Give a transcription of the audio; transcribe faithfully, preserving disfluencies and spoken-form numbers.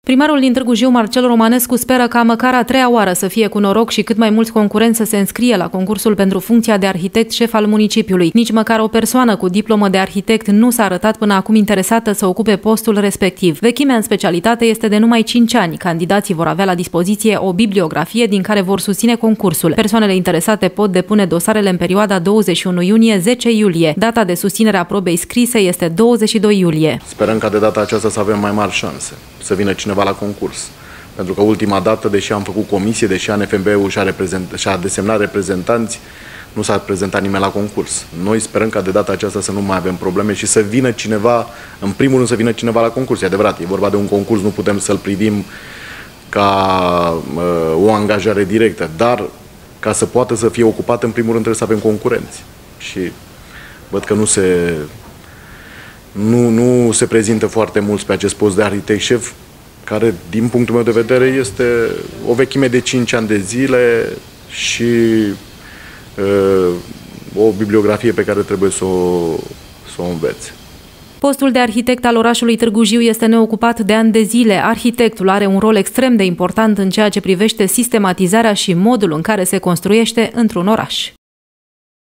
Primarul din Târgu Jiu, Marcel Romanescu, speră ca măcar a treia oară să fie cu noroc și cât mai mulți concurenți să se înscrie la concursul pentru funcția de arhitect șef al municipiului. Nici măcar o persoană cu diplomă de arhitect nu s-a arătat până acum interesată să ocupe postul respectiv. Vechimea în specialitate este de numai cinci ani. Candidații vor avea la dispoziție o bibliografie din care vor susține concursul. Persoanele interesate pot depune dosarele în perioada douăzeci și unu iunie - zece iulie. Data de susținere a probei scrise este douăzeci și doi iulie. Sperăm ca de data aceasta să avem mai mari șanse să vină cineva la concurs. Pentru că ultima dată, deși am făcut comisie, deși A N F M B-ul și-a, și-a desemnat reprezentanți, nu s-a prezentat nimeni la concurs. Noi sperăm ca de data aceasta să nu mai avem probleme și să vină cineva, în primul rând să vină cineva la concurs. E adevărat, e vorba de un concurs, nu putem să-l privim ca uh, o angajare directă, dar ca să poată să fie ocupat, în primul rând trebuie să avem concurenți. Și văd că nu se... Nu, nu se prezintă foarte mulți pe acest post de arhitect șef, care, din punctul meu de vedere, este o vechime de cinci ani de zile și uh, o bibliografie pe care trebuie să o, să o înveți. Postul de arhitect al orașului Târgu Jiu este neocupat de ani de zile. Arhitectul are un rol extrem de important în ceea ce privește sistematizarea și modul în care se construiește într-un oraș.